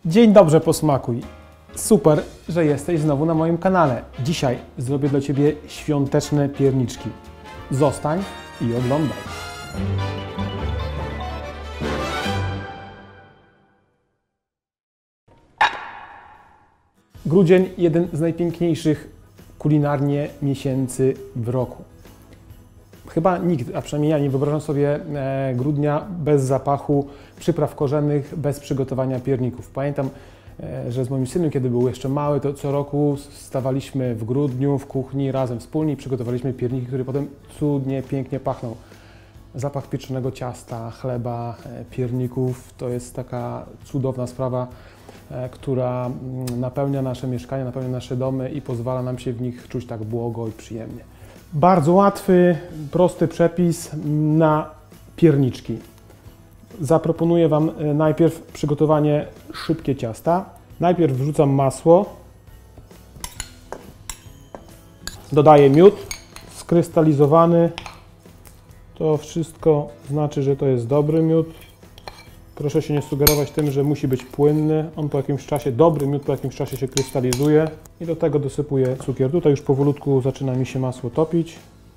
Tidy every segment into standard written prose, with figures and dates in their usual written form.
Dzień dobry, posmakuj. Super, że jesteś znowu na moim kanale. Dzisiaj zrobię dla Ciebie świąteczne pierniczki. Zostań i oglądaj. Grudzień – jeden z najpiękniejszych kulinarnie miesięcy w roku. Chyba nikt, a przynajmniej ja nie wyobrażam sobie grudnia bez zapachu przypraw korzennych, bez przygotowania pierników. Pamiętam, że z moim synem, kiedy był jeszcze mały, to co roku stawaliśmy w grudniu w kuchni razem wspólnie i przygotowaliśmy pierniki, które potem cudnie, pięknie pachną. Zapach pieczonego ciasta, chleba, pierników to jest taka cudowna sprawa, która napełnia nasze mieszkania, napełnia nasze domy i pozwala nam się w nich czuć tak błogo i przyjemnie. Bardzo łatwy, prosty przepis na pierniczki. Zaproponuję Wam najpierw przygotowanie szybkie ciasta. Najpierw wrzucam masło, dodaję miód skrystalizowany. To wszystko znaczy, że to jest dobry miód. Proszę się nie sugerować tym, że musi być płynny. On po jakimś czasie, dobry miód po jakimś czasie się krystalizuje. I do tego dosypuję cukier. Tutaj już powolutku zaczyna mi się masło topić.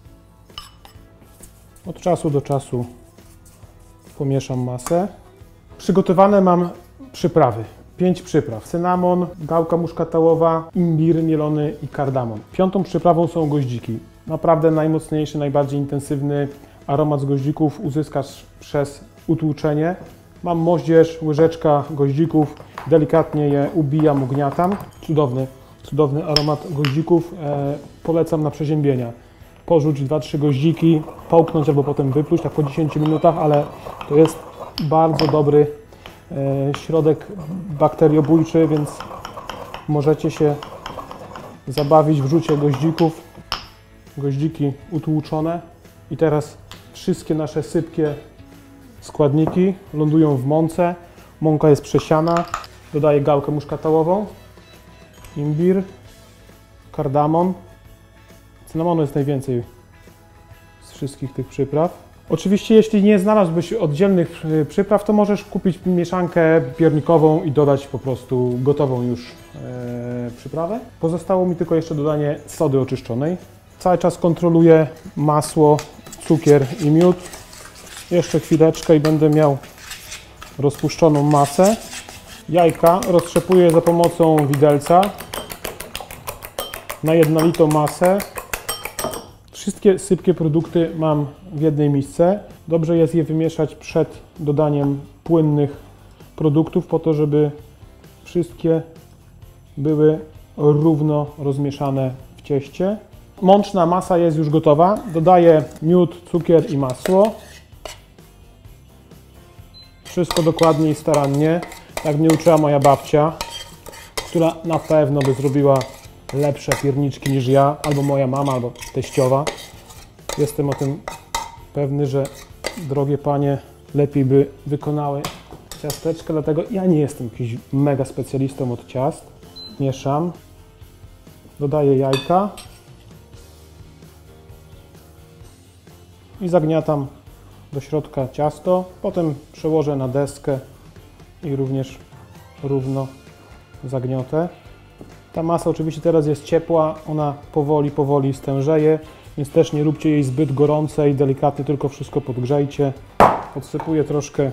Od czasu do czasu pomieszam masę. Przygotowane mam przyprawy. 5 przypraw. Cynamon, gałka muszkatałowa, imbir mielony i kardamon. 5. przyprawą są goździki. Naprawdę najmocniejszy, najbardziej intensywny aromat z goździków uzyskasz przez utłuczenie. Mam moździerz, łyżeczka goździków, delikatnie je ubijam, ugniatam. Cudowny aromat goździków. Polecam na przeziębienia. Porzuć 2-3 goździki, połknąć albo potem wypluć, tak po 10 minutach, ale to jest bardzo dobry środek bakteriobójczy, więc możecie się zabawić w rzucie goździków. Goździki utłuczone. I teraz wszystkie nasze sypkie składniki lądują w mące. Mąka jest przesiana. Dodaję gałkę muszkatałową, imbir, kardamon. Cynamonu jest najwięcej z wszystkich tych przypraw. Oczywiście, jeśli nie znalazłbyś oddzielnych przypraw, to możesz kupić mieszankę piernikową i dodać po prostu gotową już przyprawę. Pozostało mi tylko jeszcze dodanie sody oczyszczonej. Cały czas kontroluję masło, cukier i miód. Jeszcze chwileczkę i będę miał rozpuszczoną masę. Jajka roztrzepuję za pomocą widelca na jednolitą masę. Wszystkie sypkie produkty mam w jednej misce. Dobrze jest je wymieszać przed dodaniem płynnych produktów, po to, żeby wszystkie były równo rozmieszane w cieście. Mączna masa jest już gotowa. Dodaję miód, cukier i masło. Wszystko dokładnie i starannie, jak mnie uczyła moja babcia, która na pewno by zrobiła lepsze pierniczki niż ja, albo moja mama, albo teściowa. Jestem o tym pewny, że drogie panie lepiej by wykonały ciasteczkę, dlatego ja nie jestem jakimś mega specjalistą od ciast. Mieszam, dodaję jajka i zagniatam do środka ciasto. Potem przełożę na deskę i również równo zagniotę. Ta masa oczywiście teraz jest ciepła, ona powoli stężeje, więc też nie róbcie jej zbyt gorącej, delikatnie tylko wszystko podgrzejcie. Podsypuję troszkę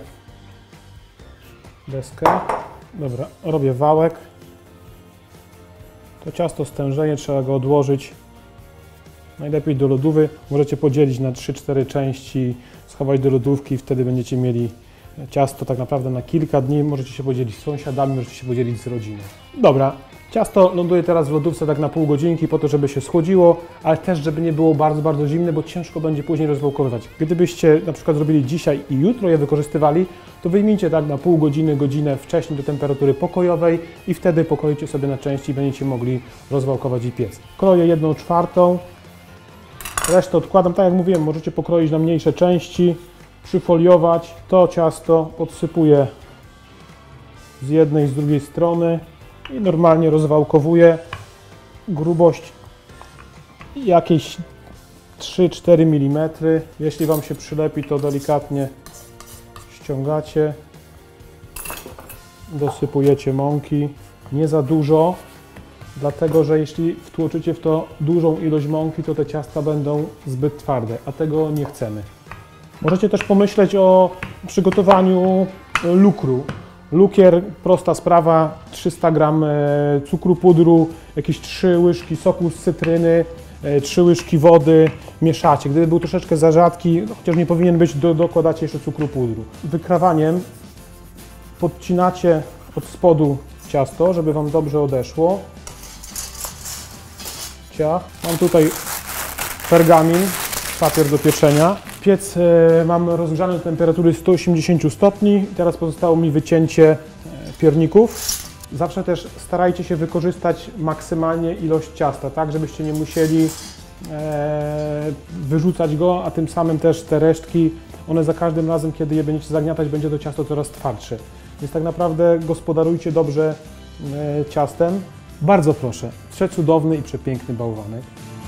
deskę. Dobra, robię wałek. To ciasto stężeje, trzeba go odłożyć najlepiej do lodówy. Możecie podzielić na 3-4 części, schować do lodówki, wtedy będziecie mieli ciasto tak naprawdę na kilka dni. Możecie się podzielić z sąsiadami, możecie się podzielić z rodziną. Dobra, ciasto ląduje teraz w lodówce tak na pół godzinki po to, żeby się schłodziło, ale też żeby nie było bardzo zimne, bo ciężko będzie później rozwałkowywać. Gdybyście na przykład zrobili dzisiaj i jutro je wykorzystywali, to wyjmijcie tak na pół godziny, godzinę wcześniej do temperatury pokojowej i wtedy pokroicie sobie na części i będziecie mogli rozwałkować i piec. Kroję 1/4. Resztę odkładam, tak jak mówiłem, możecie pokroić na mniejsze części, przyfoliować. To ciasto podsypuję z jednej i z drugiej strony i normalnie rozwałkowuję. Grubość jakieś 3-4 mm. Jeśli Wam się przylepi, to delikatnie ściągacie dosypujecie mąki, nie za dużo, dlatego że jeśli wtłoczycie w to dużą ilość mąki, to te ciastka będą zbyt twarde, a tego nie chcemy. Możecie też pomyśleć o przygotowaniu lukru. Lukier, prosta sprawa, 300 g cukru pudru, jakieś 3 łyżki soku z cytryny, 3 łyżki wody, mieszacie. Gdyby był troszeczkę za rzadki, chociaż nie powinien być, dokładacie jeszcze cukru pudru. Wykrawaniem podcinacie od spodu ciasto, żeby Wam dobrze odeszło. Ciach. Mam tutaj pergamin, papier do pieczenia. Piec mam rozgrzany do temperatury 180 stopni. Teraz pozostało mi wycięcie pierników. Zawsze też starajcie się wykorzystać maksymalnie ilość ciasta, tak żebyście nie musieli wyrzucać go, a tym samym też te resztki, one za każdym razem, kiedy je będziecie zagniatać, będzie to ciasto coraz twardsze. Więc tak naprawdę gospodarujcie dobrze ciastem. Bardzo proszę, przecudowny i przepiękny bałwanek.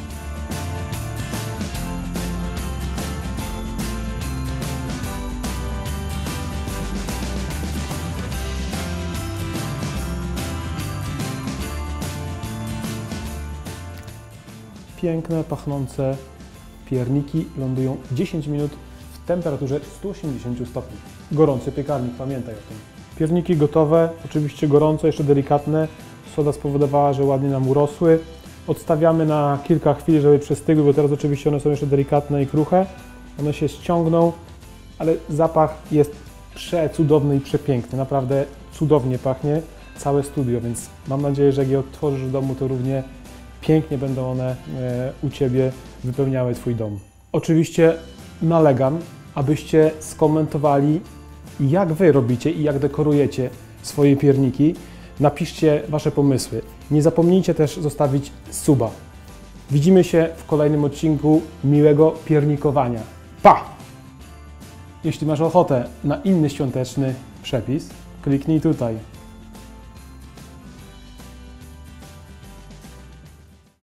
Piękne, pachnące pierniki lądują 10 minut w temperaturze 180 stopni. Gorący piekarnik, pamiętaj o tym. Pierniki gotowe, oczywiście gorące, jeszcze delikatne. Soda spowodowała, że ładnie nam urosły. Odstawiamy na kilka chwil, żeby przystygły, bo teraz oczywiście one są jeszcze delikatne i kruche. One się ściągną, ale zapach jest przecudowny i przepiękny. Naprawdę cudownie pachnie całe studio, więc mam nadzieję, że jak je odtworzysz w domu, to równie pięknie będą one u Ciebie wypełniały Twój dom. Oczywiście nalegam, abyście skomentowali, jak Wy robicie i jak dekorujecie swoje pierniki. Napiszcie Wasze pomysły. Nie zapomnijcie też zostawić suba. Widzimy się w kolejnym odcinku miłego piernikowania. Pa! Jeśli masz ochotę na inny świąteczny przepis, kliknij tutaj.